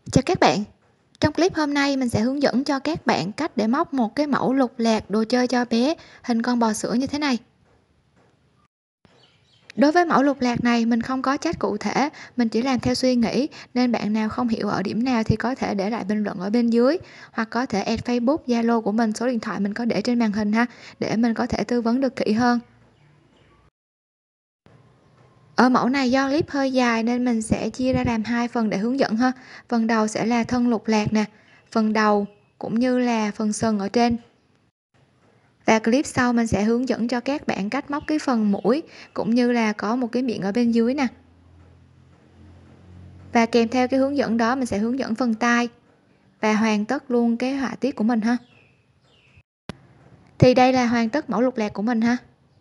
Chào các bạn, trong clip hôm nay mình sẽ hướng dẫn cho các bạn cách để móc một cái mẫu lục lạc đồ chơi cho bé hình con bò sữa như thế này. Đối với mẫu lục lạc này mình không có chat cụ thể, mình chỉ làm theo suy nghĩ, nên bạn nào không hiểu ở điểm nào thì có thể để lại bình luận ở bên dưới, hoặc có thể add Facebook, Zalo của mình, số điện thoại mình có để trên màn hình ha, để mình có thể tư vấn được kỹ hơn. Ở mẫu này do clip hơi dài nên mình sẽ chia ra làm hai phần để hướng dẫn ha. Phần đầu sẽ là thân lục lạc nè, phần đầu cũng như là phần sừng ở trên. Và clip sau mình sẽ hướng dẫn cho các bạn cách móc cái phần mũi, cũng như là có một cái miệng ở bên dưới nè. Và kèm theo cái hướng dẫn đó mình sẽ hướng dẫn phần tai và hoàn tất luôn cái họa tiết của mình ha. Thì đây là hoàn tất mẫu lục lạc của mình ha.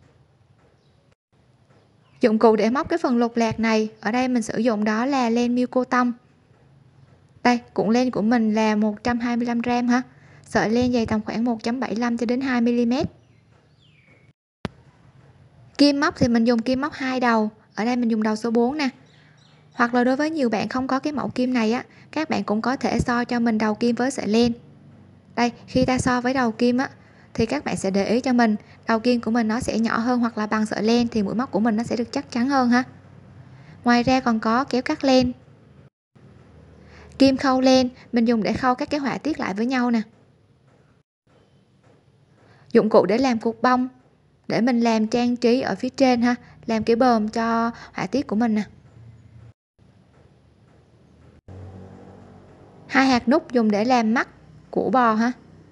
Dụng cụ để móc cái phần lục lạc này, ở đây mình sử dụng đó là len miêu cô tông. Đây, cuộn len của mình là 125g ha. Sợi len dày tầm khoảng 1.75 cho đến 2 mm. Kim móc thì mình dùng kim móc 2 đầu, ở đây mình dùng đầu số 4 nè. Hoặc là đối với nhiều bạn không có cái mẫu kim này á, các bạn cũng có thể so cho mình đầu kim với sợi len. Đây, khi ta so với đầu kim á thì các bạn sẽ để ý cho mình, đầu kim của mình nó sẽ nhỏ hơn hoặc là bằng sợi len thì mũi móc của mình nó sẽ được chắc chắn hơn ha. Ngoài ra còn có kéo cắt len, kim khâu len, mình dùng để khâu các cái họa tiết lại với nhau nè. Dụng cụ để làm cục bông, để mình làm trang trí ở phía trên ha, làm cái bờm cho họa tiết của mình nè. Hai hạt nút dùng để làm mắt của bò ha.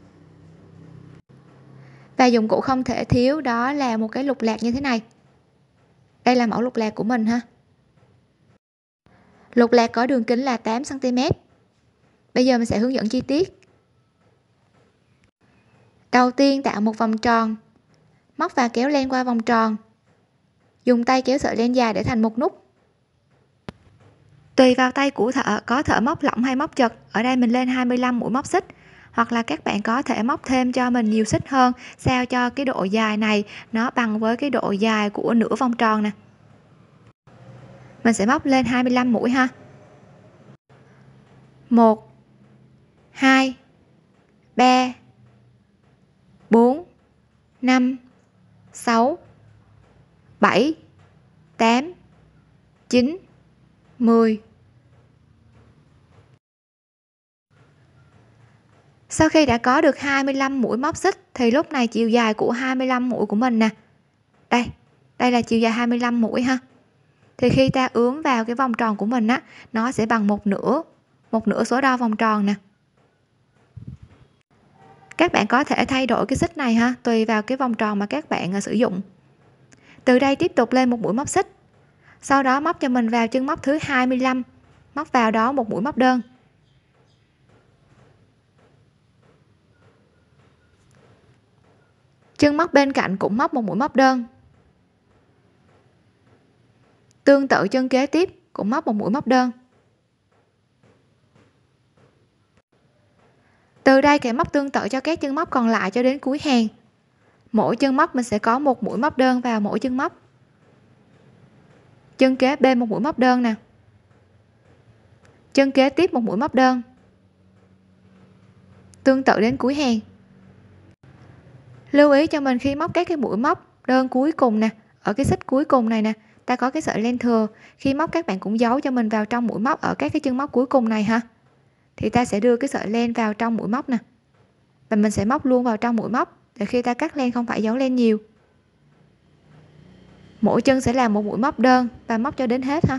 Và dụng cụ không thể thiếu đó là một cái lục lạc như thế này. Đây là mẫu lục lạc của mình ha. Lục lạc có đường kính là 8 cm. Bây giờ mình sẽ hướng dẫn chi tiết. Đầu tiên tạo một vòng tròn, móc và kéo len qua vòng tròn, dùng tay kéo sợi len dài để thành một nút. Tùy vào tay của thợ, có thợ móc lỏng hay móc chật, ở đây mình lên 25 mũi móc xích, hoặc là các bạn có thể móc thêm cho mình nhiều xích hơn, sao cho cái độ dài này nó bằng với cái độ dài của nửa vòng tròn nè. Mình sẽ móc lên 25 mũi ha. 1 2 3 4 5 6 7 8 9 10. Sau khi đã có được 25 mũi móc xích thì lúc này chiều dài của 25 mũi của mình nè, đây là chiều dài 25 mũi ha, thì khi ta ướm vào cái vòng tròn của mình á, nó sẽ bằng một nửa số đo vòng tròn nè. Các bạn có thể thay đổi cái xích này ha, tùy vào cái vòng tròn mà các bạn sử dụng. Từ đây tiếp tục lên một mũi móc xích, sau đó móc cho mình vào chân móc thứ 25, móc vào đó một mũi móc đơn. Chân móc bên cạnh cũng móc một mũi móc đơn. Tương tự chân kế tiếp cũng móc một mũi móc đơn. Từ đây kẻ móc tương tự cho các chân móc còn lại cho đến cuối hàng. Mỗi chân móc mình sẽ có một mũi móc đơn vào mỗi chân móc. Chân kế bên một mũi móc đơn nè. Chân kế tiếp một mũi móc đơn. Tương tự đến cuối hàng. Lưu ý cho mình khi móc các cái mũi móc đơn cuối cùng nè, ở cái xích cuối cùng này nè, ta có cái sợi len thừa, khi móc các bạn cũng giấu cho mình vào trong mũi móc ở các cái chân móc cuối cùng này ha. Thì ta sẽ đưa cái sợi len vào trong mũi móc nè. Và mình sẽ móc luôn vào trong mũi móc để khi ta cắt len không phải giấu len nhiều. Mỗi chân sẽ làm một mũi móc đơn và móc cho đến hết ha.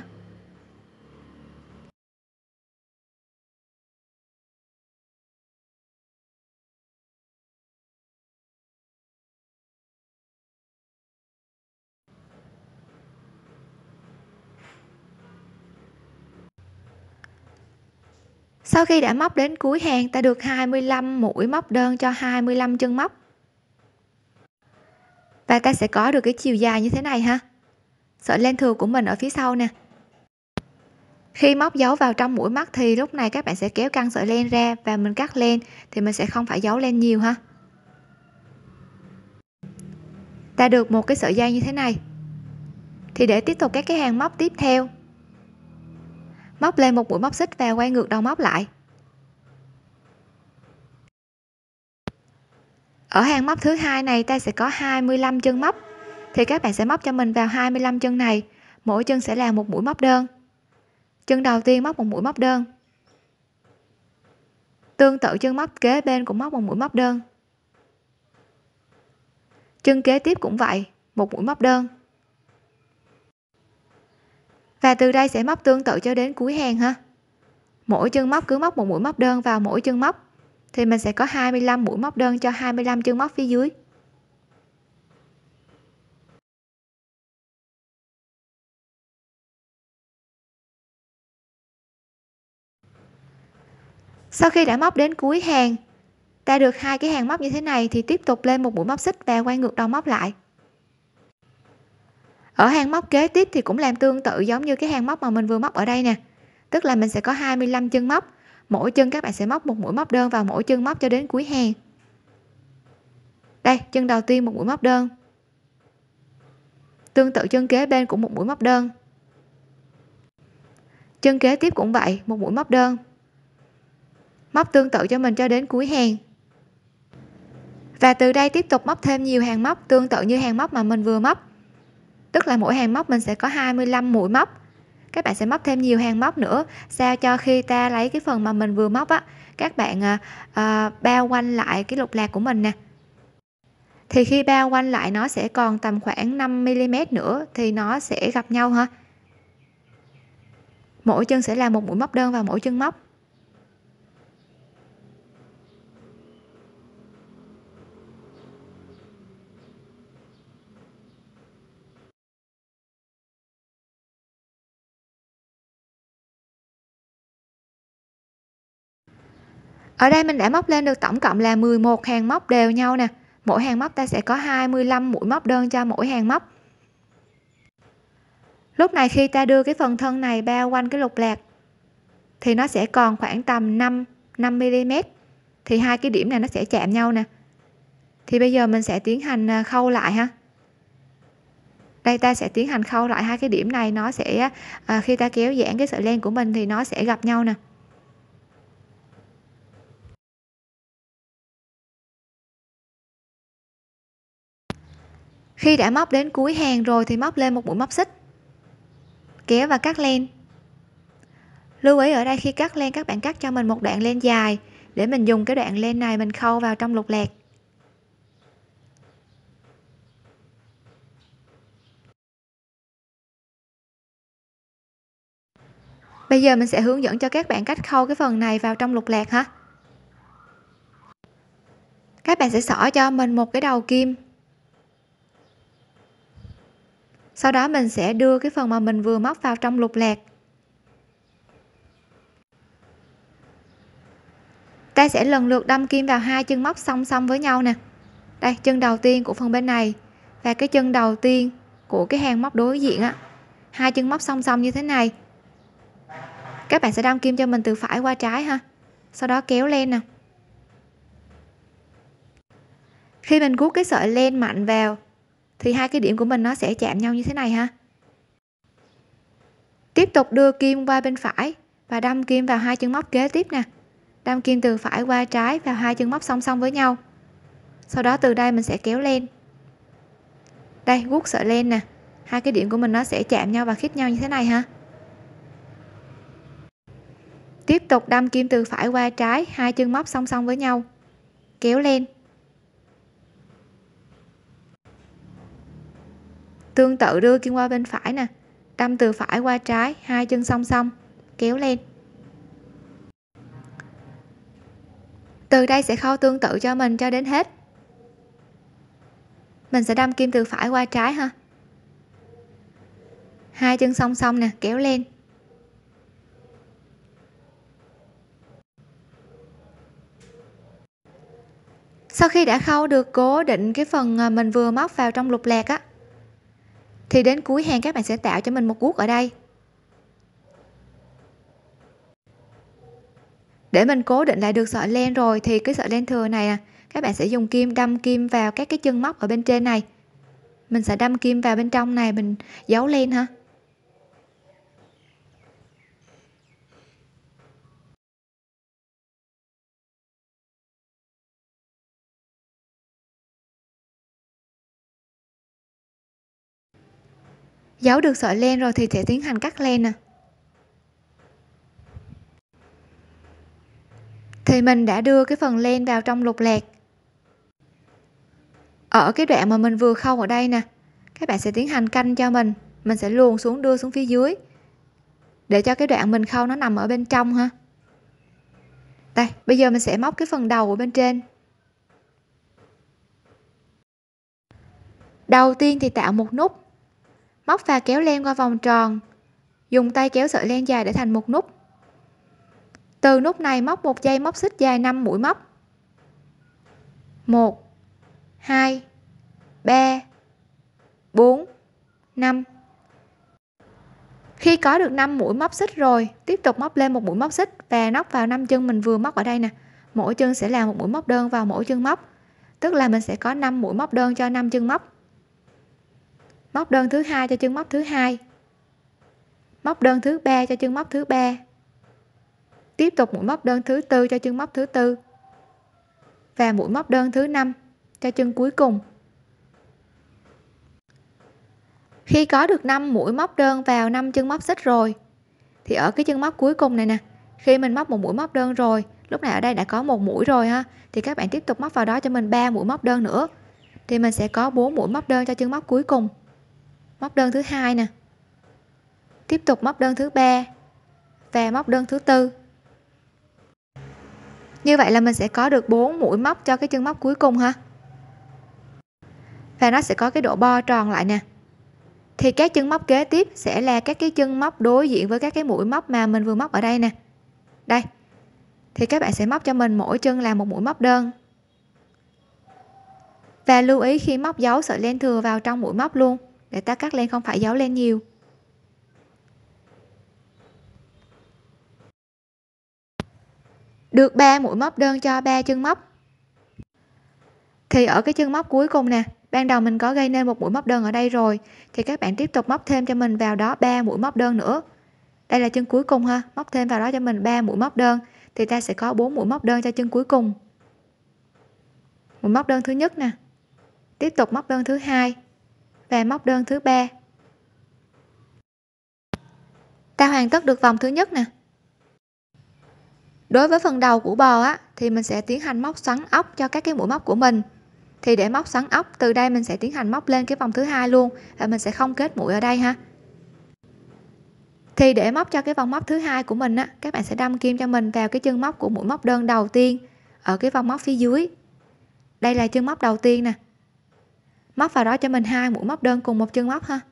Sau khi đã móc đến cuối hàng, ta được 25 mũi móc đơn cho 25 chân móc. Và ta sẽ có được cái chiều dài như thế này ha. Sợi len thừa của mình ở phía sau nè. Khi móc giấu vào trong mũi móc thì lúc này các bạn sẽ kéo căng sợi len ra và mình cắt len thì mình sẽ không phải giấu len nhiều ha. Ta được một cái sợi dây như thế này. Thì để tiếp tục các cái hàng móc tiếp theo, Móc lên một mũi móc xích và quay ngược đầu móc lại. Ở hàng móc thứ hai này ta sẽ có 25 chân móc, thì các bạn sẽ móc cho mình vào 25 chân này, mỗi chân sẽ là một mũi móc đơn. Chân đầu tiên móc một mũi móc đơn, tương tự chân móc kế bên cũng móc một mũi móc đơn, chân kế tiếp cũng vậy, một mũi móc đơn, và từ đây sẽ móc tương tự cho đến cuối hàng ha. Mỗi chân móc cứ móc một mũi móc đơn vào mỗi chân móc, thì mình sẽ có 25 mũi móc đơn cho 25 chân móc phía dưới. Sau khi đã móc đến cuối hàng, ta được hai cái hàng móc như thế này thì tiếp tục lên một mũi móc xích và quay ngược đầu móc lại. Ở hàng móc kế tiếp thì cũng làm tương tự giống như cái hàng móc mà mình vừa móc ở đây nè, tức là mình sẽ có 25 chân móc, mỗi chân các bạn sẽ móc một mũi móc đơn vào mỗi chân móc cho đến cuối hàng. Đây, chân đầu tiên một mũi móc đơn, tương tự chân kế bên cũng một mũi móc đơn, chân kế tiếp cũng vậy, một mũi móc đơn, móc tương tự cho mình cho đến cuối hàng. Và từ đây tiếp tục móc thêm nhiều hàng móc tương tự như hàng móc mà mình vừa móc, tức là mỗi hàng móc mình sẽ có 25 mũi móc. Các bạn sẽ móc thêm nhiều hàng móc nữa, sao cho khi ta lấy cái phần mà mình vừa móc á, các bạn bao quanh lại cái lục lạc của mình nè, thì khi bao quanh lại nó sẽ còn tầm khoảng 5 mm nữa thì nó sẽ gặp nhau ha. Mỗi chân sẽ là một mũi móc đơn vào mỗi chân móc. Ở đây mình đã móc lên được tổng cộng là 11 hàng móc đều nhau nè, mỗi hàng móc ta sẽ có 25 mũi móc đơn cho mỗi hàng móc. Lúc này khi ta đưa cái phần thân này bao quanh cái lục lạc thì nó sẽ còn khoảng tầm 5 mm, thì hai cái điểm này nó sẽ chạm nhau nè. Thì bây giờ mình sẽ tiến hành khâu lại ha. Đây, ta sẽ tiến hành khâu lại hai cái điểm này, nó sẽ khi ta kéo giãn cái sợi len của mình thì nó sẽ gặp nhau nè. Khi đã móc đến cuối hàng rồi thì móc lên một mũi móc xích, kéo và cắt len. Lưu ý ở đây khi cắt len các bạn cắt cho mình một đoạn len dài để mình dùng cái đoạn len này mình khâu vào trong lục lạc. Bây giờ mình sẽ hướng dẫn cho các bạn cách khâu cái phần này vào trong lục lạc ha. Các bạn sẽ xỏ cho mình một cái đầu kim, sau đó mình sẽ đưa cái phần mà mình vừa móc vào trong lục lạc. Ta sẽ lần lượt đâm kim vào hai chân móc song song với nhau nè. Đây, chân đầu tiên của phần bên này và cái chân đầu tiên của cái hàng móc đối diện á, hai chân móc song song như thế này. Các bạn sẽ đâm kim cho mình từ phải qua trái ha, sau đó kéo len nè. Khi mình guốc cái sợi len mạnh vào thì hai cái điểm của mình nó sẽ chạm nhau như thế này ha. Tiếp tục đưa kim qua bên phải và đâm kim vào hai chân móc kế tiếp nè, đâm kim từ phải qua trái vào hai chân móc song song với nhau. Sau đó từ đây mình sẽ kéo len. Đây, guốc sợi len nè, hai cái điểm của mình nó sẽ chạm nhau và khít nhau như thế này ha. Tiếp tục đâm kim từ phải qua trái, hai chân móc song song với nhau, kéo len. Tương tự đưa kim qua bên phải nè, đâm từ phải qua trái, hai chân song song, kéo len. Từ đây sẽ khâu tương tự cho mình cho đến hết. Mình sẽ đâm kim từ phải qua trái ha, hai chân song song nè, kéo len. Sau khi đã khâu được cố định cái phần mình vừa móc vào trong lục lạc á, thì đến cuối hàng các bạn sẽ tạo cho mình một guốc ở đây để mình cố định lại được sợi len. Rồi thì cái sợi len thừa này nè, các bạn sẽ dùng kim đâm kim vào các cái chân móc ở bên trên này, mình sẽ đâm kim vào bên trong này, mình giấu len ha. Giấu được sợi len rồi thì sẽ tiến hành cắt len nè. Thì mình đã đưa cái phần len vào trong lục lạc. Ở cái đoạn mà mình vừa khâu ở đây nè, các bạn sẽ tiến hành canh cho mình sẽ luồn xuống, đưa xuống phía dưới để cho cái đoạn mình khâu nó nằm ở bên trong ha. Đây, bây giờ mình sẽ móc cái phần đầu ở bên trên. Đầu tiên thì tạo một nút, móc và kéo len qua vòng tròn, dùng tay kéo sợi len dài để thành một nút. Từ nút này móc một dây móc xích dài 5 mũi móc. 1 2 3 4 5. Khi có được 5 mũi móc xích rồi, tiếp tục móc lên một mũi móc xích và nóc vào 5 chân mình vừa móc ở đây nè. Mỗi chân sẽ là một mũi móc đơn vào mỗi chân móc. Tức là mình sẽ có 5 mũi móc đơn cho 5 chân móc. Móc đơn thứ hai cho chân móc thứ hai. Móc đơn thứ ba cho chân móc thứ ba. Tiếp tục mũi móc đơn thứ tư cho chân móc thứ tư. Và mũi móc đơn thứ 5 cho chân cuối cùng. Khi có được 5 mũi móc đơn vào 5 chân móc xích rồi thì ở cái chân móc cuối cùng này nè, khi mình móc một mũi móc đơn rồi, lúc này ở đây đã có một mũi rồi ha, thì các bạn tiếp tục móc vào đó cho mình 3 mũi móc đơn nữa thì mình sẽ có 4 mũi móc đơn cho chân móc cuối cùng. Móc đơn thứ hai nè, tiếp tục móc đơn thứ ba và móc đơn thứ tư. Như vậy là mình sẽ có được 4 mũi móc cho cái chân móc cuối cùng ha, và nó sẽ có cái độ bo tròn lại nè. Thì các chân móc kế tiếp sẽ là các cái chân móc đối diện với các cái mũi móc mà mình vừa móc ở đây nè. Đây, thì các bạn sẽ móc cho mình mỗi chân là một mũi móc đơn, và lưu ý khi móc giấu sợi len thừa vào trong mũi móc luôn để ta cắt len không phải giấu len nhiều. Được 3 mũi móc đơn cho 3 chân móc thì ở cái chân móc cuối cùng nè, ban đầu mình có gây nên một mũi móc đơn ở đây rồi thì các bạn tiếp tục móc thêm cho mình vào đó 3 mũi móc đơn nữa. Đây là chân cuối cùng ha, móc thêm vào đó cho mình 3 mũi móc đơn thì ta sẽ có 4 mũi móc đơn cho chân cuối cùng. Mũi móc đơn thứ nhất nè, tiếp tục móc đơn thứ hai và móc đơn thứ ba. Ta hoàn tất được vòng thứ nhất nè. Đối với phần đầu của bò á thì mình sẽ tiến hành móc xoắn ốc cho các cái mũi móc của mình. Thì để móc xoắn ốc, từ đây mình sẽ tiến hành móc lên cái vòng thứ hai luôn và mình sẽ không kết mũi ở đây ha. Thì để móc cho cái vòng móc thứ hai của mình á, các bạn sẽ đâm kim cho mình vào cái chân móc của mũi móc đơn đầu tiên ở cái vòng móc phía dưới. Đây là chân móc đầu tiên nè. Móc vào đó cho mình 2 mũi móc đơn cùng một chân móc ha.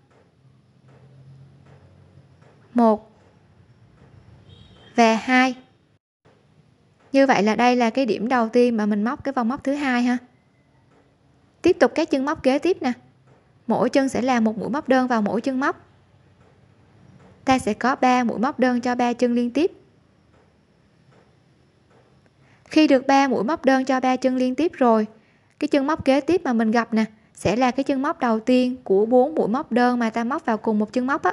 1 và 2. Như vậy là đây là cái điểm đầu tiên mà mình móc cái vòng móc thứ hai ha. Tiếp tục các chân móc kế tiếp nè. Mỗi chân sẽ là một mũi móc đơn vào mỗi chân móc. Ta sẽ có 3 mũi móc đơn cho 3 chân liên tiếp. Khi được 3 mũi móc đơn cho 3 chân liên tiếp rồi, cái chân móc kế tiếp mà mình gặp nè sẽ là cái chân móc đầu tiên của 4 mũi móc đơn mà ta móc vào cùng một chân móc á.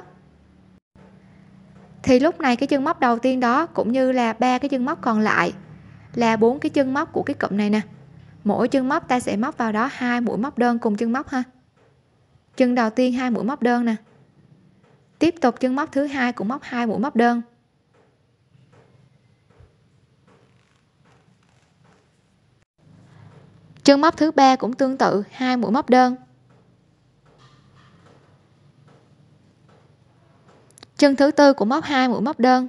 Thì lúc này cái chân móc đầu tiên đó cũng như là 3 cái chân móc còn lại là 4 cái chân móc của cái cụm này nè. Mỗi chân móc ta sẽ móc vào đó 2 mũi móc đơn cùng chân móc ha. Chân đầu tiên 2 mũi móc đơn nè. Tiếp tục chân móc thứ hai cũng móc 2 mũi móc đơn. Chân móc thứ ba cũng tương tự 2 mũi móc đơn. Chân thứ tư cũng móc 2 mũi móc đơn.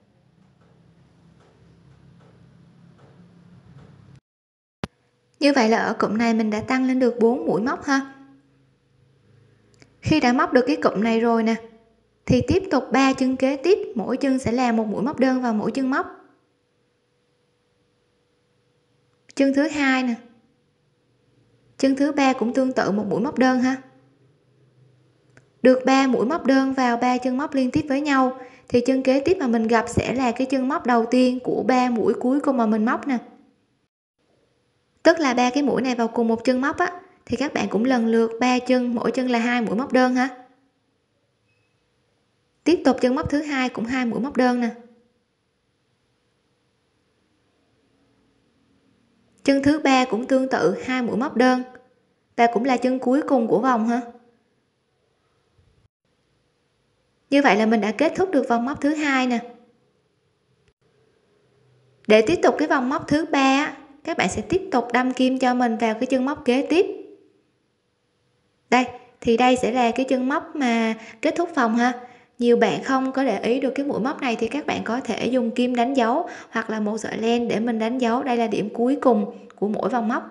Như vậy là ở cụm này mình đã tăng lên được 4 mũi móc ha. Khi đã móc được cái cụm này rồi nè thì tiếp tục 3 chân kế tiếp, mỗi chân sẽ là một mũi móc đơn vào mỗi chân móc. Chân thứ hai nè, chân thứ ba cũng tương tự một mũi móc đơn ha. Được 3 mũi móc đơn vào 3 chân móc liên tiếp với nhau thì chân kế tiếp mà mình gặp sẽ là cái chân móc đầu tiên của 3 mũi cuối cùng mà mình móc nè. Tức là 3 cái mũi này vào cùng một chân móc á thì các bạn cũng lần lượt 3 chân, mỗi chân là 2 mũi móc đơn ha. Tiếp tục chân móc thứ hai cũng 2 mũi móc đơn nè. Chân thứ ba cũng tương tự 2 mũi móc đơn và cũng là chân cuối cùng của vòng ha. Như vậy là mình đã kết thúc được vòng móc thứ hai nè. Để tiếp tục cái vòng móc thứ ba, các bạn sẽ tiếp tục đâm kim cho mình vào cái chân móc kế tiếp. Đây, thì đây sẽ là cái chân móc mà kết thúc vòng ha. Nhiều bạn không có để ý được cái mũi móc này thì các bạn có thể dùng kim đánh dấu hoặc là một sợi len để mình đánh dấu đây là điểm cuối cùng của mỗi vòng móc.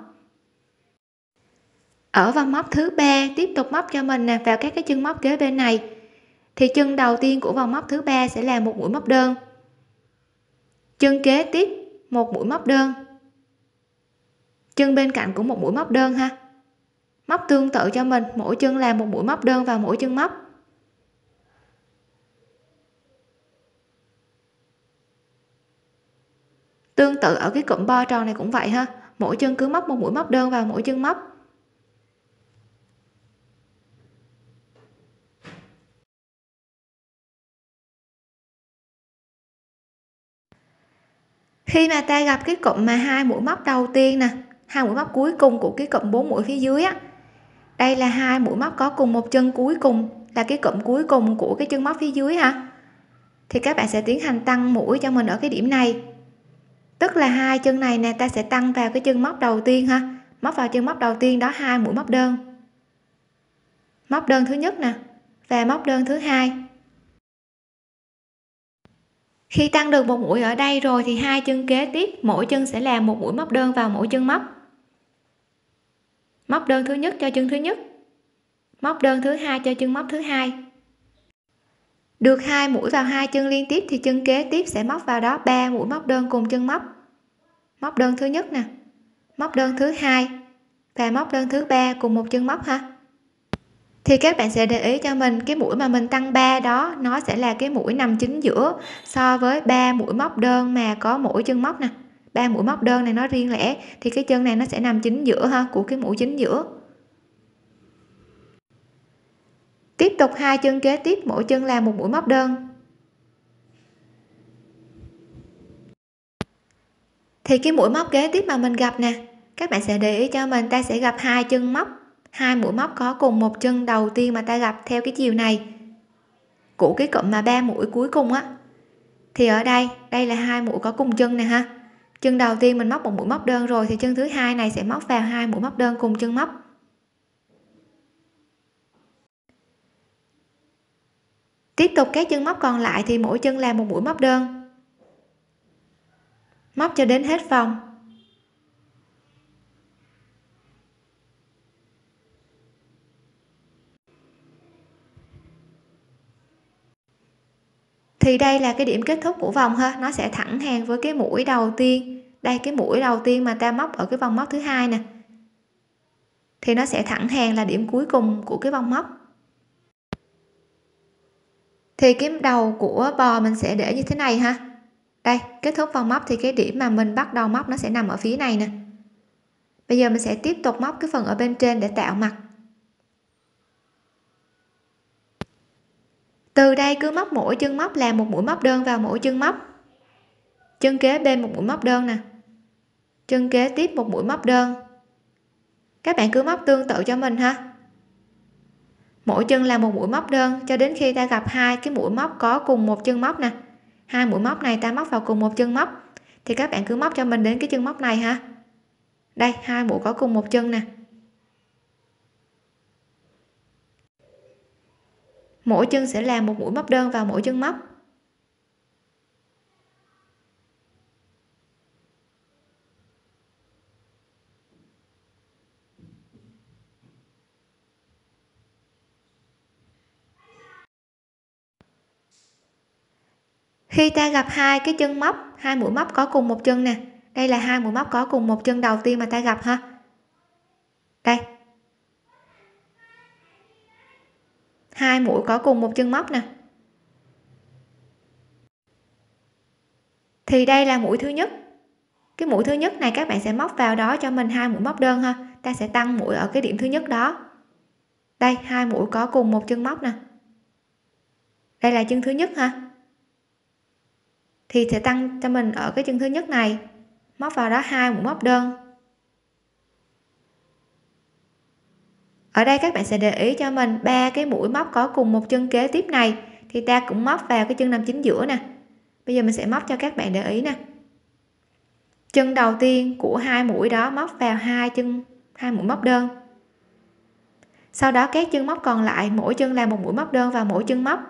Ở vòng móc thứ ba tiếp tục móc cho mình nè vào các cái chân móc kế bên này. Thì chân đầu tiên của vòng móc thứ ba sẽ là một mũi móc đơn. Chân kế tiếp một mũi móc đơn. Chân bên cạnh cũng một mũi móc đơn ha. Móc tương tự cho mình, mỗi chân là một mũi móc đơn vào mỗi chân móc. Tương tự ở cái cụm bo tròn này cũng vậy ha, mỗi chân cứ móc một mũi móc đơn vào mỗi chân móc. Khi mà ta gặp cái cụm mà hai mũi móc đầu tiên nè, hai mũi móc cuối cùng của cái cụm 4 mũi phía dưới á, đây là hai mũi móc có cùng một chân cuối cùng, là cái cụm cuối cùng của cái chân móc phía dưới ha, thì các bạn sẽ tiến hành tăng mũi cho mình ở cái điểm này. Tức là hai chân này nè, ta sẽ tăng vào cái chân móc đầu tiên ha, móc vào chân móc đầu tiên đó hai mũi móc đơn, móc đơn thứ nhất nè và móc đơn thứ hai. Khi tăng được một mũi ở đây rồi thì hai chân kế tiếp mỗi chân sẽ làm một mũi móc đơn vào mỗi chân móc. Móc đơn thứ nhất cho chân thứ nhất, móc đơn thứ hai cho chân móc thứ hai. Được hai mũi vào hai chân liên tiếp thì chân kế tiếp sẽ móc vào đó 3 mũi móc đơn cùng chân móc. Móc đơn thứ nhất nè, móc đơn thứ hai và móc đơn thứ ba cùng một chân móc ha. Thì các bạn sẽ để ý cho mình cái mũi mà mình tăng 3 đó nó sẽ là cái mũi nằm chính giữa so với 3 mũi móc đơn mà có mỗi chân móc nè. 3 mũi móc đơn này nó riêng lẻ thì cái chân này nó sẽ nằm chính giữa ha, của cái mũi chính giữa. Tiếp tục hai chân kế tiếp mỗi chân làm một mũi móc đơn. Thì cái mũi móc kế tiếp mà mình gặp nè, các bạn sẽ để ý cho mình, ta sẽ gặp hai chân móc, hai mũi móc có cùng một chân đầu tiên mà ta gặp theo cái chiều này của cái cụm mà 3 mũi cuối cùng á. Thì ở đây là hai mũi có cùng chân nè ha. Chân đầu tiên mình móc một mũi móc đơn rồi thì chân thứ hai này sẽ móc vào hai mũi móc đơn cùng chân móc. Tiếp tục các chân móc còn lại thì mỗi chân làm một mũi móc đơn. Móc cho đến hết vòng. Thì đây là cái điểm kết thúc của vòng ha, nó sẽ thẳng hàng với cái mũi đầu tiên. Đây cái mũi đầu tiên mà ta móc ở cái vòng móc thứ hai nè. Thì nó sẽ thẳng hàng là điểm cuối cùng của cái vòng móc. Thì cái đầu của bò mình sẽ để như thế này ha. Đây, kết thúc vòng móc thì cái điểm mà mình bắt đầu móc nó sẽ nằm ở phía này nè. Bây giờ mình sẽ tiếp tục móc cái phần ở bên trên để tạo mặt. Từ đây cứ móc mỗi chân móc làm một mũi móc đơn vào mỗi chân móc. Chân kế bên một mũi móc đơn nè. Chân kế tiếp một mũi móc đơn. Các bạn cứ móc tương tự cho mình ha. Mỗi chân là một mũi móc đơn cho đến khi ta gặp hai cái mũi móc có cùng một chân móc nè. Hai mũi móc này ta móc vào cùng một chân móc thì các bạn cứ móc cho mình đến cái chân móc này ha. Đây, hai mũi có cùng một chân nè. Mỗi chân sẽ làm một mũi móc đơn vào mỗi chân móc. Khi ta gặp hai cái chân móc, hai mũi móc có cùng một chân nè, đây là hai mũi móc có cùng một chân đầu tiên mà ta gặp ha. Đây, hai mũi có cùng một chân móc nè, thì đây là mũi thứ nhất. Cái mũi thứ nhất này các bạn sẽ móc vào đó cho mình hai mũi móc đơn ha, ta sẽ tăng mũi ở cái điểm thứ nhất đó. Đây, hai mũi có cùng một chân móc nè, đây là chân thứ nhất ha, thì sẽ tăng cho mình ở cái chân thứ nhất này, móc vào đó hai mũi móc đơn. Ở đây các bạn sẽ để ý cho mình ba cái mũi móc có cùng một chân kế tiếp này thì ta cũng móc vào cái chân nằm chính giữa nè. Bây giờ mình sẽ móc cho các bạn để ý nè. Chân đầu tiên của hai mũi đó móc vào hai mũi móc đơn. Sau đó các chân móc còn lại mỗi chân làm một mũi móc đơn vào mỗi chân móc.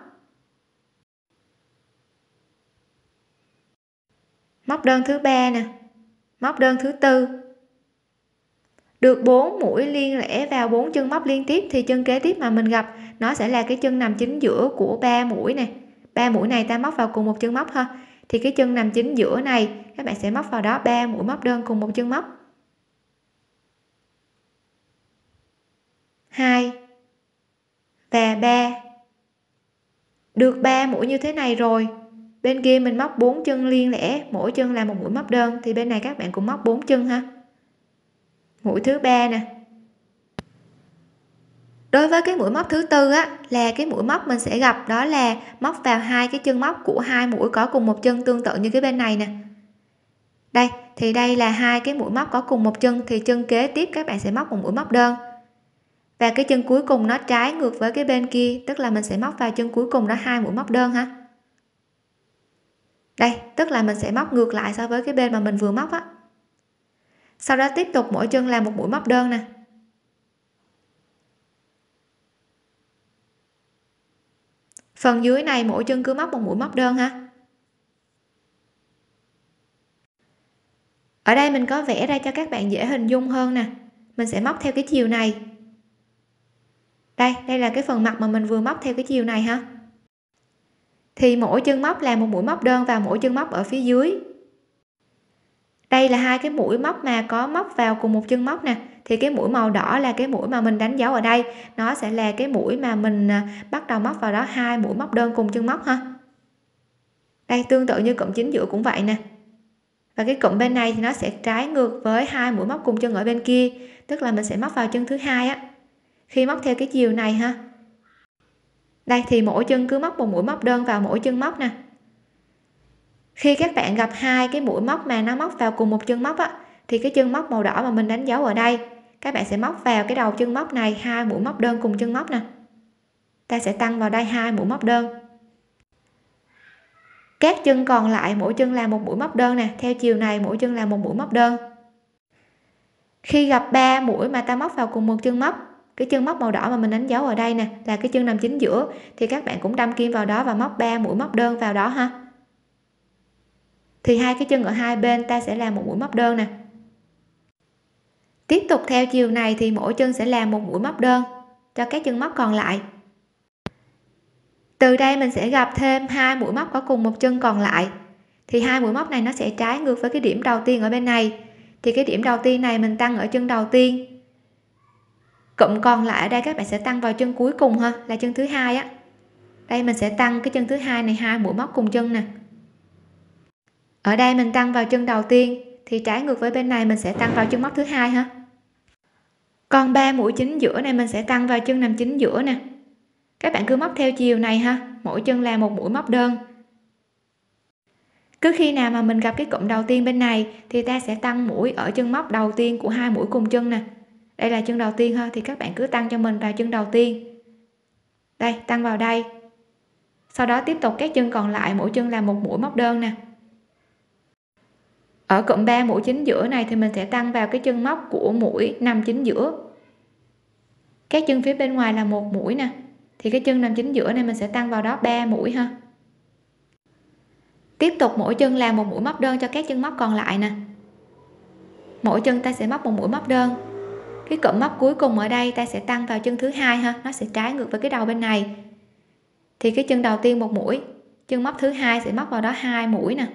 Móc đơn thứ ba nè, móc đơn thứ tư. Được 4 mũi liên lẻ vào 4 chân móc liên tiếp thì chân kế tiếp mà mình gặp nó sẽ là cái chân nằm chính giữa của 3 mũi này. 3 mũi này ta móc vào cùng một chân móc ha. Thì cái chân nằm chính giữa này các bạn sẽ móc vào đó 3 mũi móc đơn cùng một chân móc. 2 và 3. Được 3 mũi như thế này rồi, bên kia mình móc 4 chân liên lẻ, mỗi chân là một mũi móc đơn thì bên này các bạn cũng móc 4 chân ha. Mũi thứ ba nè. Đối với cái mũi móc thứ tư á là cái mũi móc mình sẽ gặp đó là móc vào hai cái chân móc của hai mũi có cùng một chân, tương tự như cái bên này nè. Đây thì đây là hai cái mũi móc có cùng một chân thì chân kế tiếp các bạn sẽ móc một mũi móc đơn. Và cái chân cuối cùng nó trái ngược với cái bên kia, tức là mình sẽ móc vào chân cuối cùng đó hai mũi móc đơn ha. Đây, tức là mình sẽ móc ngược lại so với cái bên mà mình vừa móc á. Sau đó tiếp tục mỗi chân làm một mũi móc đơn nè. Phần dưới này mỗi chân cứ móc một mũi móc đơn ha. Ở đây mình có vẽ ra cho các bạn dễ hình dung hơn nè. Mình sẽ móc theo cái chiều này. Đây là cái phần mặt mà mình vừa móc theo cái chiều này ha. Thì mỗi chân móc là một mũi móc đơn vào mỗi chân móc ở phía dưới. Đây là hai cái mũi móc mà có móc vào cùng một chân móc nè, thì cái mũi màu đỏ là cái mũi mà mình đánh dấu ở đây, nó sẽ là cái mũi mà mình bắt đầu móc vào đó hai mũi móc đơn cùng chân móc ha. Đây tương tự như cụm chính giữa cũng vậy nè. Và cái cụm bên này thì nó sẽ trái ngược với hai mũi móc cùng chân ở bên kia, tức là mình sẽ móc vào chân thứ hai á. Khi móc theo cái chiều này ha. Đây thì mỗi chân cứ móc một mũi móc đơn vào mỗi chân móc nè. Khi các bạn gặp hai cái mũi móc mà nó móc vào cùng một chân móc á thì cái chân móc màu đỏ mà mình đánh dấu ở đây, các bạn sẽ móc vào cái đầu chân móc này hai mũi móc đơn cùng chân móc nè. Ta sẽ tăng vào đây hai mũi móc đơn. Các chân còn lại mỗi chân là một mũi móc đơn nè, theo chiều này mỗi chân là một mũi móc đơn. Khi gặp 3 mũi mà ta móc vào cùng một chân móc, cái chân móc màu đỏ mà mình đánh dấu ở đây nè là cái chân nằm chính giữa, thì các bạn cũng đâm kim vào đó và móc 3 mũi móc đơn vào đó ha. Thì hai cái chân ở hai bên ta sẽ làm một mũi móc đơn nè. Tiếp tục theo chiều này thì mỗi chân sẽ làm một mũi móc đơn cho các chân móc còn lại. Từ đây mình sẽ gặp thêm hai mũi móc có cùng một chân còn lại, thì hai mũi móc này nó sẽ trái ngược với cái điểm đầu tiên ở bên này, thì cái điểm đầu tiên này mình tăng ở chân đầu tiên, cụm còn lại ở đây các bạn sẽ tăng vào chân cuối cùng ha, là chân thứ hai á. Đây mình sẽ tăng cái chân thứ hai này hai mũi móc cùng chân nè. Ở đây mình tăng vào chân đầu tiên thì trái ngược với bên này mình sẽ tăng vào chân móc thứ hai ha. Còn 3 mũi chính giữa này mình sẽ tăng vào chân nằm chính giữa nè. Các bạn cứ móc theo chiều này ha, mỗi chân là một mũi móc đơn. Cứ khi nào mà mình gặp cái cụm đầu tiên bên này thì ta sẽ tăng mũi ở chân móc đầu tiên của hai mũi cùng chân nè. Đây là chân đầu tiên ha, thì các bạn cứ tăng cho mình vào chân đầu tiên. Đây, tăng vào đây. Sau đó tiếp tục các chân còn lại mỗi chân là một mũi móc đơn nè. Ở cụm 3 mũi chính giữa này thì mình sẽ tăng vào cái chân móc của mũi nằm chính giữa. Các chân phía bên ngoài là một mũi nè, thì cái chân nằm chính giữa này mình sẽ tăng vào đó 3 mũi ha. Tiếp tục mỗi chân làm một mũi móc đơn cho các chân móc còn lại nè. Mỗi chân ta sẽ móc một mũi móc đơn. Cái cụm móc cuối cùng ở đây ta sẽ tăng vào chân thứ hai ha, nó sẽ trái ngược với cái đầu bên này. Thì cái chân đầu tiên một mũi, chân móc thứ hai sẽ móc vào đó 2 mũi nè.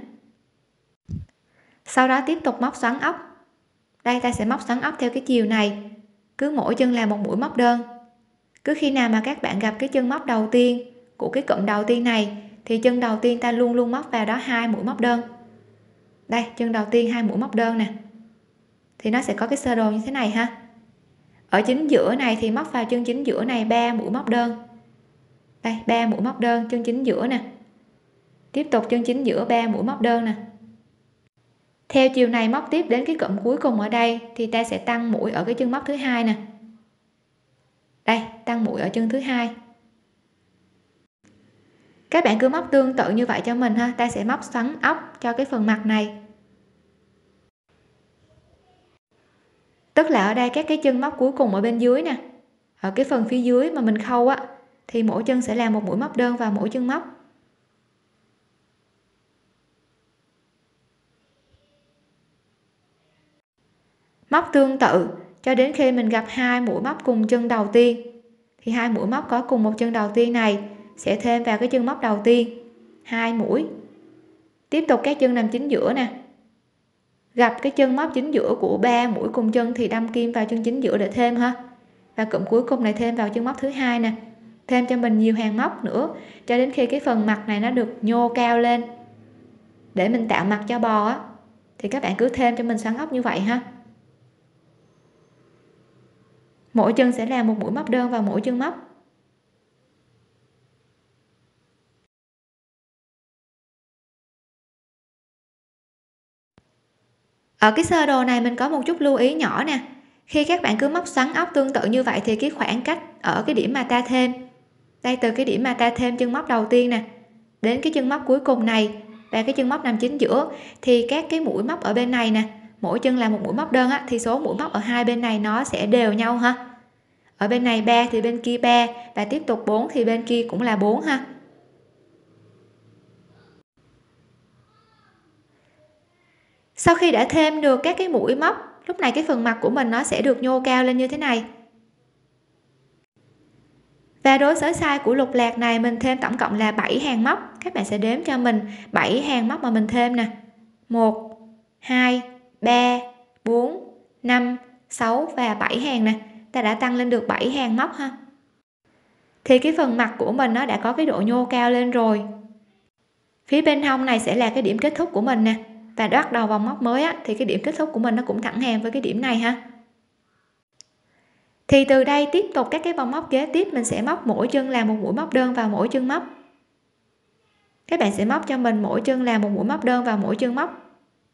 Sau đó tiếp tục móc xoắn ốc. Đây ta sẽ móc xoắn ốc theo cái chiều này, cứ mỗi chân là một mũi móc đơn. Cứ khi nào mà các bạn gặp cái chân móc đầu tiên của cái cụm đầu tiên này thì chân đầu tiên ta luôn luôn móc vào đó 2 mũi móc đơn. Đây, chân đầu tiên 2 mũi móc đơn nè. Thì nó sẽ có cái sơ đồ như thế này ha. Ở chính giữa này thì móc vào chân chính giữa này 3 mũi móc đơn. Đây, 3 mũi móc đơn chân chính giữa nè. Tiếp tục chân chính giữa 3 mũi móc đơn nè. Theo chiều này móc tiếp đến cái cụm cuối cùng ở đây thì ta sẽ tăng mũi ở cái chân móc thứ hai nè. Đây, tăng mũi ở chân thứ hai. Các bạn cứ móc tương tự như vậy cho mình ha. Ta sẽ móc xoắn ốc cho cái phần mặt này, tức là ở đây các cái chân móc cuối cùng ở bên dưới nè, ở cái phần phía dưới mà mình khâu á, thì mỗi chân sẽ làm một mũi móc đơn vào mỗi chân móc. Móc tương tự cho đến khi mình gặp hai mũi móc cùng chân đầu tiên, thì hai mũi móc có cùng một chân đầu tiên này sẽ thêm vào cái chân móc đầu tiên hai mũi. Tiếp tục các chân nằm chính giữa nè, gặp cái chân móc chính giữa của ba mũi cùng chân thì đâm kim vào chân chính giữa để thêm ha, và cụm cuối cùng này thêm vào chân móc thứ hai nè, thêm cho mình nhiều hàng móc nữa cho đến khi cái phần mặt này nó được nhô cao lên để mình tạo mặt cho bò á, thì các bạn cứ thêm cho mình xoắn ốc như vậy ha. Mỗi chân sẽ làm một mũi móc đơn vào mỗi chân móc. Ở cái sơ đồ này mình có một chút lưu ý nhỏ nè, khi các bạn cứ móc xoắn ốc tương tự như vậy thì cái khoảng cách ở cái điểm mà ta thêm, đây từ cái điểm mà ta thêm chân móc đầu tiên nè đến cái chân móc cuối cùng này và cái chân móc nằm chính giữa, thì các cái mũi móc ở bên này nè, mỗi chân là một mũi móc đơn á, thì số mũi móc ở hai bên này nó sẽ đều nhau ha. Ở bên này 3 thì bên kia 3, và tiếp tục 4 thì bên kia cũng là 4 ha. Sau khi đã thêm được các cái mũi móc, lúc này cái phần mặt của mình nó sẽ được nhô cao lên như thế này. Và đối với size của lục lạc này mình thêm tổng cộng là 7 hàng móc. Các bạn sẽ đếm cho mình 7 hàng móc mà mình thêm nè. 1 2 3 4 5 6 và 7 hàng nè. Ta đã tăng lên được 7 hàng móc ha. Thì cái phần mặt của mình nó đã có cái độ nhô cao lên rồi. Phía bên hông này sẽ là cái điểm kết thúc của mình nè, và bắt đầu vòng móc mới á, thì cái điểm kết thúc của mình nó cũng thẳng hàng với cái điểm này ha. Thì từ đây tiếp tục các cái vòng móc kế tiếp mình sẽ móc mỗi chân làm một mũi móc đơn vào mỗi chân móc. Các bạn sẽ móc cho mình mỗi chân làm một mũi móc đơn vào mỗi chân móc.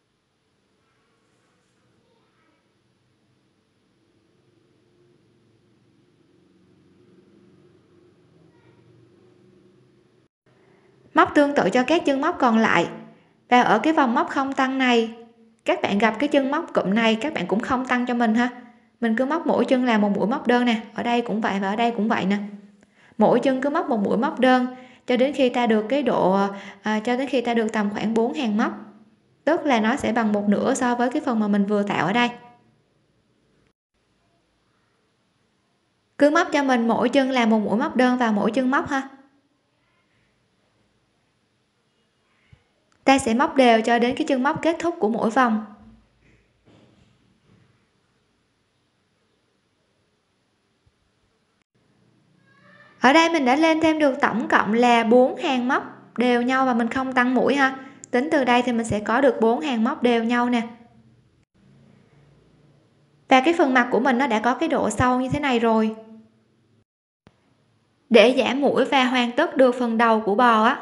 Móc tương tự cho các chân móc còn lại. Và ở cái vòng móc không tăng này, các bạn gặp cái chân móc cụm này các bạn cũng không tăng cho mình ha. Mình cứ móc mỗi chân làm một mũi móc đơn nè, ở đây cũng vậy và ở đây cũng vậy nè. Mỗi chân cứ móc một mũi móc đơn cho đến khi ta được cái độ cho đến khi ta được tầm khoảng 4 hàng móc, tức là nó sẽ bằng một nửa so với cái phần mà mình vừa tạo ở đây. Cứ móc cho mình mỗi chân làm một mũi móc đơn vào mỗi chân móc ha. Ta sẽ móc đều cho đến cái chân móc kết thúc của mỗi vòng. Ở đây mình đã lên thêm được tổng cộng là 4 hàng móc đều nhau và mình không tăng mũi ha. Tính từ đây thì mình sẽ có được 4 hàng móc đều nhau nè. Và cái phần mặt của mình nó đã có cái độ sâu như thế này rồi. Để giảm mũi và hoàn tất được phần đầu của bò á,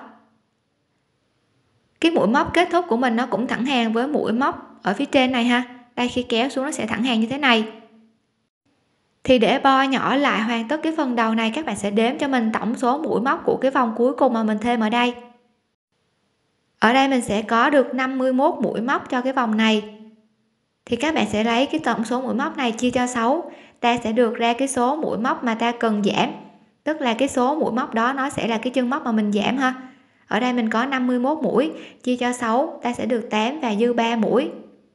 cái mũi móc kết thúc của mình nó cũng thẳng hàng với mũi móc ở phía trên này ha. Đây khi kéo xuống nó sẽ thẳng hàng như thế này. Thì để bo nhỏ lại hoàn tất cái phần đầu này, các bạn sẽ đếm cho mình tổng số mũi móc của cái vòng cuối cùng mà mình thêm ở đây. Ở đây mình sẽ có được 51 mũi móc cho cái vòng này. Thì các bạn sẽ lấy cái tổng số mũi móc này chia cho 6, ta sẽ được ra cái số mũi móc mà ta cần giảm, tức là cái số mũi móc đó nó sẽ là cái chân móc mà mình giảm ha. Ở đây mình có 51 mũi, chia cho 6 ta sẽ được 8 và dư 3 mũi.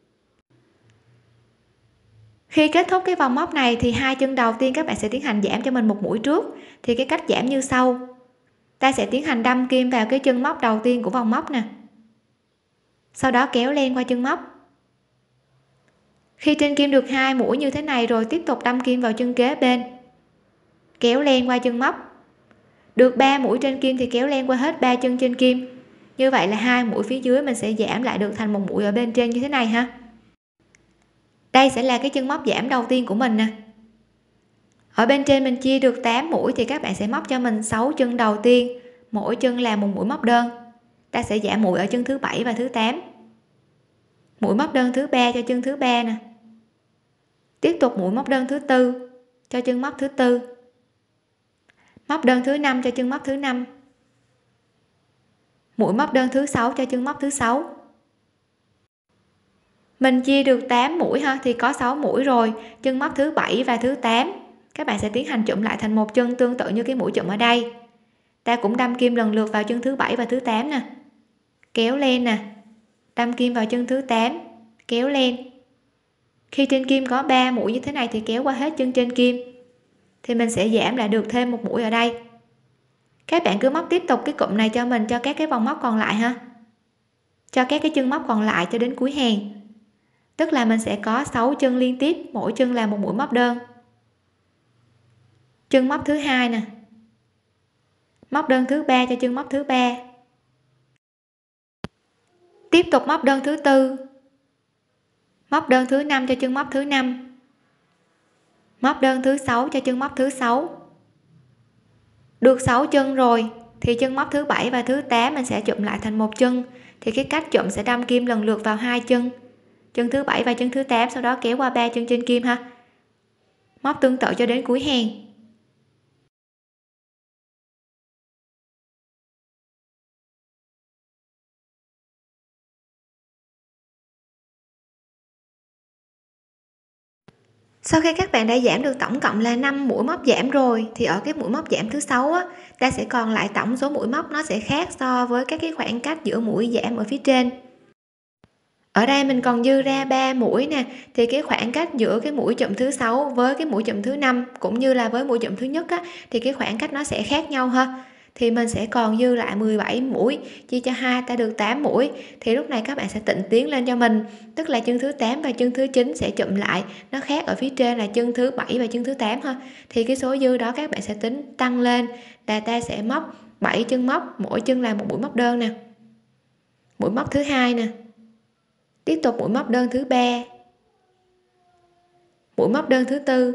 Khi kết thúc cái vòng móc này thì hai chân đầu tiên các bạn sẽ tiến hành giảm cho mình một mũi trước. Thì cái cách giảm như sau. Ta sẽ tiến hành đâm kim vào cái chân móc đầu tiên của vòng móc nè. Sau đó kéo len qua chân móc. Khi trên kim được 2 mũi như thế này rồi, tiếp tục đâm kim vào chân kế bên. Kéo len qua chân móc. Được 3 mũi trên kim thì kéo len qua hết 3 chân trên kim. Như vậy là 2 mũi phía dưới mình sẽ giảm lại được thành một mũi ở bên trên như thế này ha. Đây sẽ là cái chân móc giảm đầu tiên của mình nè. Ở bên trên mình chia được 8 mũi thì các bạn sẽ móc cho mình 6 chân đầu tiên, mỗi chân là một mũi móc đơn. Ta sẽ giảm mũi ở chân thứ 7 và thứ 8. Mũi móc đơn thứ 3 cho chân thứ 3 nè. Tiếp tục mũi móc đơn thứ 4 cho chân móc thứ 4. Móc đơn thứ 5 cho chân móc thứ 5. mũi móc đơn thứ 6 cho chân móc thứ 6. Mình chia được 8 mũi ha, thì có 6 mũi rồi. Chân móc thứ 7 và thứ 8 các bạn sẽ tiến hành chụm lại thành một chân tương tự như cái mũi chụm ở đây. Ta cũng đâm kim lần lượt vào chân thứ 7 và thứ 8 nè, kéo lên nè, đâm kim vào chân thứ 8, kéo lên. Khi trên kim có 3 mũi như thế này thì kéo qua hết chân trên kim, thì mình sẽ giảm lại được thêm một mũi ở đây. Các bạn cứ móc tiếp tục cái cụm này cho mình cho các cái vòng móc còn lại ha, cho các cái chân móc còn lại cho đến cuối hàng, tức là mình sẽ có 6 chân liên tiếp, mỗi chân là một mũi móc đơn. Chân móc thứ 2 nè, móc đơn thứ 3 cho chân móc thứ 3, tiếp tục móc đơn thứ 4, móc đơn thứ 5 cho chân móc thứ 5, móc đơn thứ 6 cho chân móc thứ 6. Được 6 chân rồi thì chân móc thứ 7 và thứ 8 mình sẽ chụm lại thành một chân, thì cái cách chụm sẽ đâm kim lần lượt vào hai chân, chân thứ 7 và chân thứ 8, sau đó kéo qua 3 chân trên kim ha, móc tương tự cho đến cuối hàng. Sau khi các bạn đã giảm được tổng cộng là 5 mũi móc giảm rồi, thì ở cái mũi móc giảm thứ 6 á, ta sẽ còn lại tổng số mũi móc nó sẽ khác so với các cái khoảng cách giữa mũi giảm ở phía trên. Ở đây mình còn dư ra 3 mũi nè, thì cái khoảng cách giữa cái mũi chụm thứ 6 với cái mũi chụm thứ 5 cũng như là với mũi chụm thứ nhất á, thì cái khoảng cách nó sẽ khác nhau ha. Thì mình sẽ còn dư lại 17 mũi, chia cho 2 ta được 8 mũi. Thì lúc này các bạn sẽ tịnh tiến lên cho mình, tức là chân thứ 8 và chân thứ 9 sẽ chụm lại, nó khác ở phía trên là chân thứ 7 và chân thứ 8 ha. Thì cái số dư đó các bạn sẽ tính tăng lên, là ta sẽ móc 7 chân móc, mỗi chân là một mũi móc đơn nè. Mũi móc thứ 2 nè. Tiếp tục mũi móc đơn thứ 3, mũi móc đơn thứ 4,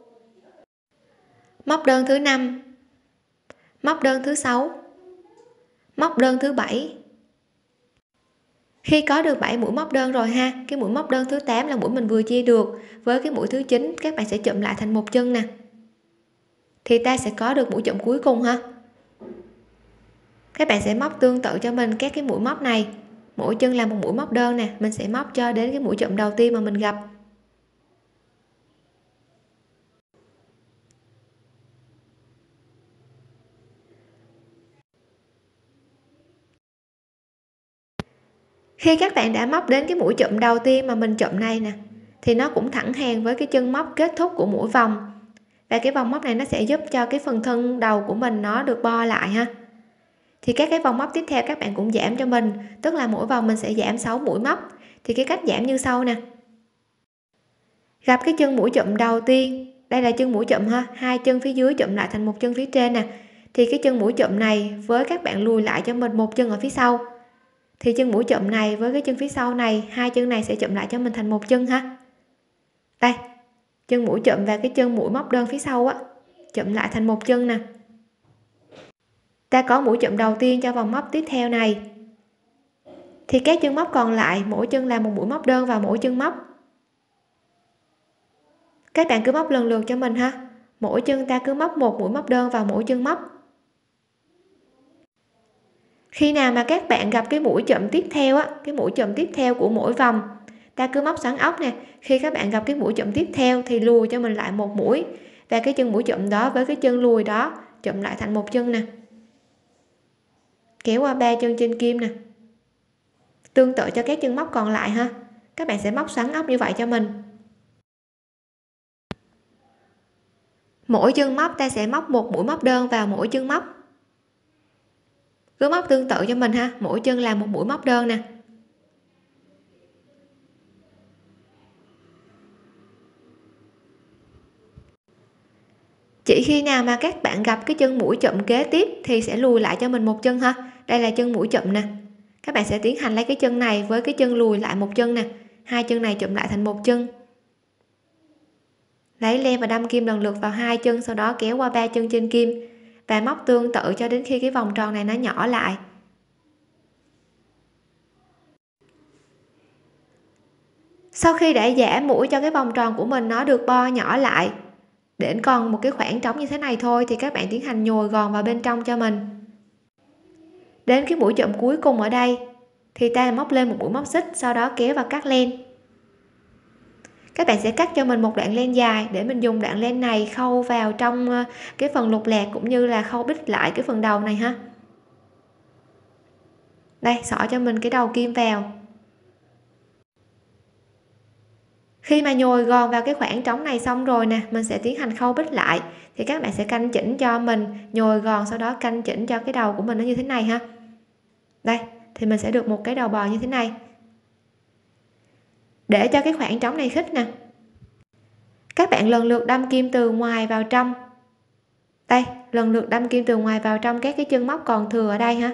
móc đơn thứ 5, móc đơn thứ 6, móc đơn thứ 7. Khi có được 7 mũi móc đơn rồi ha, cái mũi móc đơn thứ 8 là mũi mình vừa chia được, với cái mũi thứ 9 các bạn sẽ chụm lại thành một chân nè, thì ta sẽ có được mũi chụm cuối cùng ha. Các bạn sẽ móc tương tự cho mình các cái mũi móc này, mỗi chân là một mũi móc đơn nè, mình sẽ móc cho đến cái mũi chụm đầu tiên mà mình gặp. Khi các bạn đã móc đến cái mũi chụm đầu tiên mà mình chụm này nè, thì nó cũng thẳng hàng với cái chân móc kết thúc của mỗi vòng, và cái vòng móc này nó sẽ giúp cho cái phần thân đầu của mình nó được bo lại ha. Thì các cái vòng móc tiếp theo các bạn cũng giảm cho mình, tức là mỗi vòng mình sẽ giảm 6 mũi móc. Thì cái cách giảm như sau nè, gặp cái chân mũi chụm đầu tiên, đây là chân mũi chụm ha, hai chân phía dưới chụm lại thành một chân phía trên nè, thì cái chân mũi chụm này với các bạn lùi lại cho mình một chân ở phía sau, thì chân mũi chụm này với cái chân phía sau này, hai chân này sẽ chụm lại cho mình thành một chân ha. Đây, chân mũi chụm và cái chân mũi móc đơn phía sau á, chụm lại thành một chân nè. Ta có mũi chụm đầu tiên cho vòng móc tiếp theo này, thì các chân móc còn lại mỗi chân là một mũi móc đơn vào mỗi chân móc. Các bạn cứ móc lần lượt cho mình ha, mỗi chân ta cứ móc một mũi móc đơn vào mỗi chân móc. Khi nào mà các bạn gặp cái mũi chụm tiếp theo á, cái mũi chụm tiếp theo của mỗi vòng, ta cứ móc xoắn ốc nè, khi các bạn gặp cái mũi chụm tiếp theo thì lùi cho mình lại một mũi, và cái chân mũi chụm đó với cái chân lùi đó chụm lại thành một chân nè, kéo qua 3 chân trên kim nè. Tương tự cho các chân móc còn lại ha, các bạn sẽ móc xoắn ốc như vậy cho mình. Mỗi chân móc ta sẽ móc một mũi móc đơn vào mỗi chân móc, cứ móc tương tự cho mình ha, mỗi chân là một mũi móc đơn nè. Chỉ khi nào mà các bạn gặp cái chân mũi chụm kế tiếp thì sẽ lùi lại cho mình một chân ha, đây là chân mũi chụm nè, các bạn sẽ tiến hành lấy cái chân này với cái chân lùi lại một chân nè, hai chân này chụm lại thành một chân, lấy len và đâm kim lần lượt vào hai chân, sau đó kéo qua 3 chân trên kim và móc tương tự cho đến khi cái vòng tròn này nó nhỏ lại. Sau khi đã giảm mũi cho cái vòng tròn của mình nó được bo nhỏ lại để còn một cái khoảng trống như thế này thôi, thì các bạn tiến hành nhồi gòn vào bên trong cho mình. Đến cái mũi chụm cuối cùng ở đây thì ta móc lên một mũi móc xích, sau đó kéo và cắt len. Các bạn sẽ cắt cho mình một đoạn len dài để mình dùng đoạn len này khâu vào trong cái phần lục lạc, cũng như là khâu bít lại cái phần đầu này ha. Đây, xỏ cho mình cái đầu kim vào. Khi mà nhồi gòn vào cái khoảng trống này xong rồi nè, mình sẽ tiến hành khâu bít lại. Thì các bạn sẽ canh chỉnh cho mình, nhồi gòn sau đó canh chỉnh cho cái đầu của mình nó như thế này ha. Đây, thì mình sẽ được một cái đầu bò như thế này. Để cho cái khoảng trống này khít nè, các bạn lần lượt đâm kim từ ngoài vào trong. Đây, lần lượt đâm kim từ ngoài vào trong các cái chân móc còn thừa ở đây ha.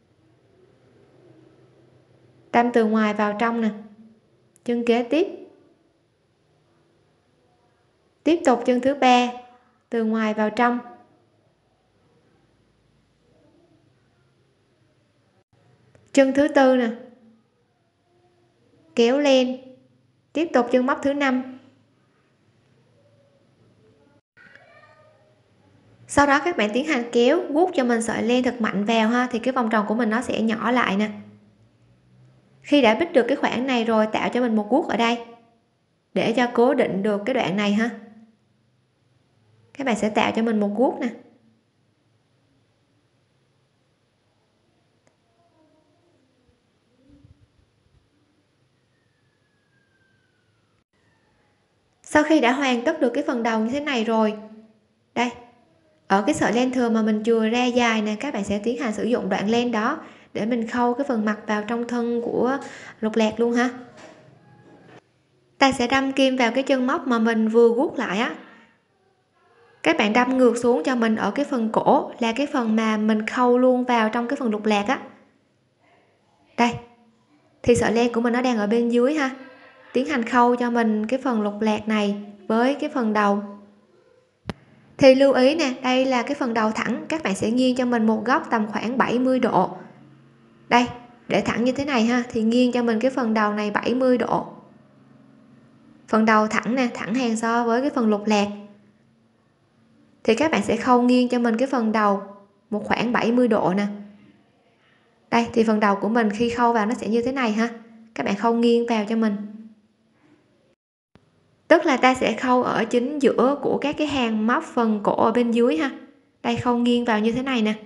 Đâm từ ngoài vào trong nè, chân kế tiếp, tiếp tục chân thứ ba từ ngoài vào trong, chân thứ tư nè, kéo len, tiếp tục chân móc thứ 5. Sau đó các bạn tiến hành kéo guốc cho mình sợi len thật mạnh vào ha, thì cái vòng tròn của mình nó sẽ nhỏ lại nè. Khi đã bít được cái khoảng này rồi, tạo cho mình một guốc ở đây để cho cố định được cái đoạn này ha. Các bạn sẽ tạo cho mình một guốc nè. Sau khi đã hoàn tất được cái phần đầu như thế này rồi, đây, ở cái sợi len thừa mà mình chừa ra dài nè, các bạn sẽ tiến hành sử dụng đoạn len đó để mình khâu cái phần mặt vào trong thân của lục lạc luôn ha. Ta sẽ đâm kim vào cái chân móc mà mình vừa guốc lại á. Các bạn đâm ngược xuống cho mình ở cái phần cổ, là cái phần mà mình khâu luôn vào trong cái phần lục lạc á. Đây, thì sợi len của mình nó đang ở bên dưới ha. Tiến hành khâu cho mình cái phần lục lạc này với cái phần đầu. Thì lưu ý nè, đây là cái phần đầu thẳng, các bạn sẽ nghiêng cho mình một góc tầm khoảng 70 độ. Đây, để thẳng như thế này ha, thì nghiêng cho mình cái phần đầu này 70 độ. Phần đầu thẳng nè, thẳng hàng so với cái phần lục lạc. Thì các bạn sẽ khâu nghiêng cho mình cái phần đầu một khoảng 70 độ nè. Đây, thì phần đầu của mình khi khâu vào nó sẽ như thế này ha. Các bạn khâu nghiêng vào cho mình. Tức là ta sẽ khâu ở chính giữa của các cái hàng móc phần cổ ở bên dưới ha. Đây, khâu nghiêng vào như thế này nè.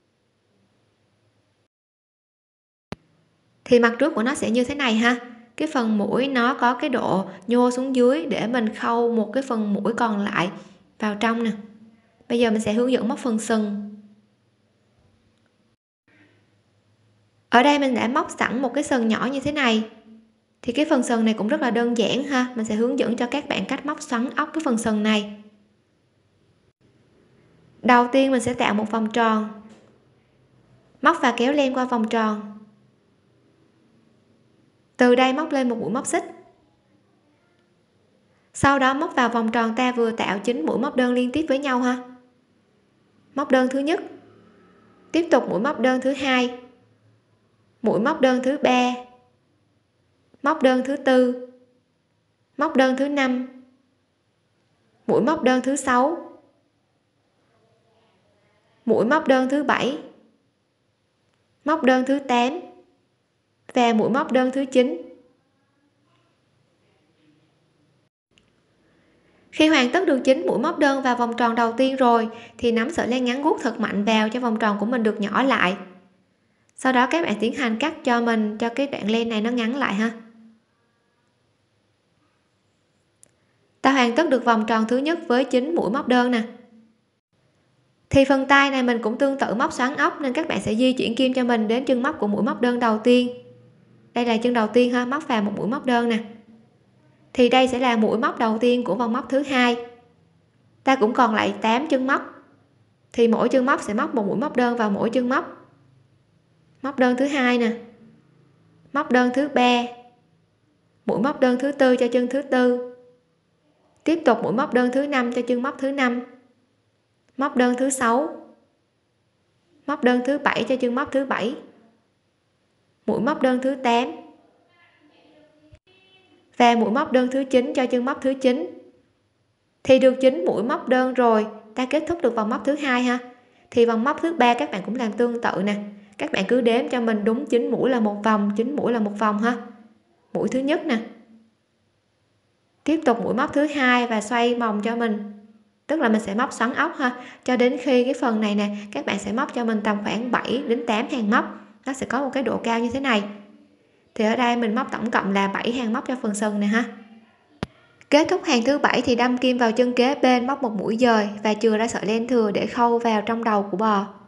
Thì mặt trước của nó sẽ như thế này ha. Cái phần mũi nó có cái độ nhô xuống dưới để mình khâu một cái phần mũi còn lại vào trong nè. Bây giờ mình sẽ hướng dẫn móc phần sừng. Ở đây mình đã móc sẵn một cái sừng nhỏ như thế này. Thì cái phần sừng này cũng rất là đơn giản ha. Mình sẽ hướng dẫn cho các bạn cách móc xoắn ốc cái phần sừng này. Đầu tiên mình sẽ tạo một vòng tròn. Móc và kéo len qua vòng tròn. Từ đây móc lên một mũi móc xích. Sau đó móc vào vòng tròn ta vừa tạo 9 mũi móc đơn liên tiếp với nhau ha. Móc đơn thứ nhất, tiếp tục mũi móc đơn thứ hai, mũi móc đơn thứ ba, móc đơn thứ tư, móc đơn thứ 5, mũi móc đơn thứ 6, mũi móc đơn thứ 7, móc đơn thứ 8 và mũi móc đơn thứ 9. Khi hoàn tất được 9 mũi móc đơn vào vòng tròn đầu tiên rồi thì nắm sợi len ngắn guốc thật mạnh vào cho vòng tròn của mình được nhỏ lại. Sau đó các bạn tiến hành cắt cho mình cho cái đoạn len này nó ngắn lại ha. Ta hoàn tất được vòng tròn thứ nhất với 9 mũi móc đơn nè. Thì phần tay này mình cũng tương tự móc xoắn ốc, nên các bạn sẽ di chuyển kim cho mình đến chân móc của mũi móc đơn đầu tiên. Đây là chân đầu tiên ha, móc vào một mũi móc đơn nè. Thì đây sẽ là mũi móc đầu tiên của vòng móc thứ hai. Ta cũng còn lại 8 chân móc. Thì mỗi chân móc sẽ móc một mũi móc đơn vào mỗi chân móc. Móc đơn thứ hai nè. Móc đơn thứ ba. Mũi móc đơn thứ tư cho chân thứ tư. Tiếp tục mũi móc đơn thứ 5 cho chân móc thứ 5. Móc đơn thứ 6. Móc đơn thứ 7 cho chân móc thứ 7. Mũi móc đơn thứ 8. Và mũi móc đơn thứ 9 cho chân móc thứ 9. Thì được 9 mũi móc đơn rồi, ta kết thúc được vòng móc thứ hai ha. Thì vòng móc thứ ba các bạn cũng làm tương tự nè. Các bạn cứ đếm cho mình đúng 9 mũi là một vòng, 9 mũi là một vòng ha. Mũi thứ nhất nè, tiếp tục mũi móc thứ hai và xoay vòng cho mình, tức là mình sẽ móc xoắn ốc ha, cho đến khi cái phần này nè các bạn sẽ móc cho mình tầm khoảng 7 đến 8 hàng móc, nó sẽ có một cái độ cao như thế này. Thì ở đây mình móc tổng cộng là 7 hàng móc cho phần sừng này ha. Kết thúc hàng thứ 7 thì đâm kim vào chân kế bên, móc một mũi dời và chừa ra sợi len thừa để khâu vào trong đầu của bò.